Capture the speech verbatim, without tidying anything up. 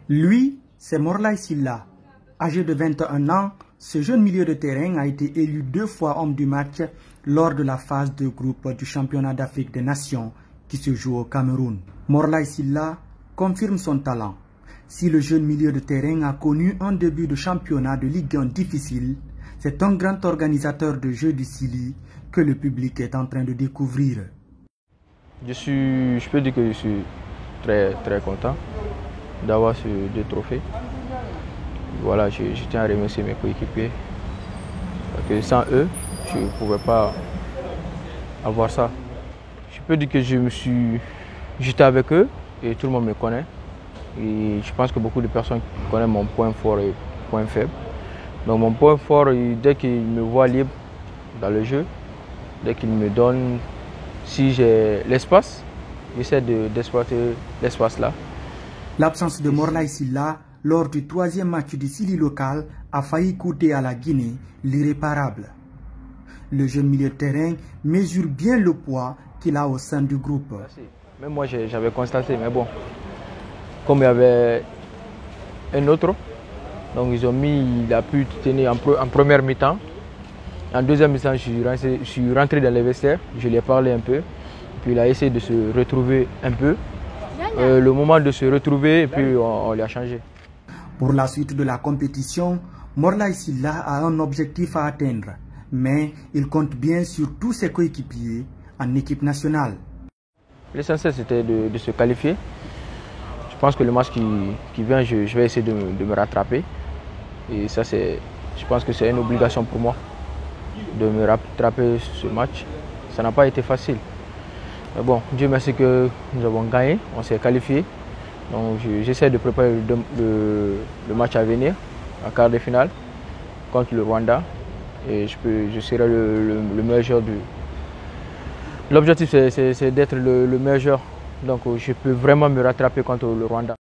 Lui, c'est Morlaye Sylla. Âgé de vingt et un ans, ce jeune milieu de terrain a été élu deux fois homme du match lors de la phase de groupe du championnat d'Afrique des Nations qui se joue au Cameroun. Morlaye Sylla confirme son talent. Si le jeune milieu de terrain a connu un début de championnat de Ligue un difficile, c'est un grand organisateur de jeux du Sili que le public est en train de découvrir. Je, suis, je peux dire que je suis très, très content d'avoir ces deux trophées. Voilà, je, je tiens à remercier mes coéquipiers. Parce que sans eux, je ne pouvais pas avoir ça. Je peux dire que je me suis, j'étais avec eux et tout le monde me connaît. Et je pense que beaucoup de personnes connaissent mon point fort et point faible. Donc mon point fort, dès qu'ils me voient libre dans le jeu, dès qu'ils me donnent, si j'ai l'espace, j'essaie d'exploiter l'espace là. L'absence de Morlaye Sylla lors du troisième match du Sili local a failli coûter à la Guinée l'irréparable. Le jeune milieu de terrain mesure bien le poids qu'il a au sein du groupe. Même moi j'avais constaté, mais bon, comme il y avait un autre, donc ils ont mis, il a pu tenir en, en première mi-temps. En deuxième mi-temps, je, je suis rentré dans les vestiaires, je lui ai parlé un peu, puis il a essayé de se retrouver un peu. Euh, le moment de se retrouver, et puis on, on l'a changé. Pour la suite de la compétition, Morlaye Sylla a un objectif à atteindre, mais il compte bien sur tous ses coéquipiers en équipe nationale. L'essentiel c'était de, de se qualifier. Je pense que le match qui, qui vient, je, je vais essayer de, de me rattraper. Et ça, je pense que c'est une obligation pour moi de me rattraper ce match. Ça n'a pas été facile. Mais bon, Dieu merci que nous avons gagné, on s'est qualifié. Donc j'essaie de préparer le, le, le match à venir, en quart de finale, contre le Rwanda. Et je, peux, je serai le, le, le meilleur joueur du... L'objectif c'est d'être le, le meilleur joueur. Donc je peux vraiment me rattraper contre le Rwanda.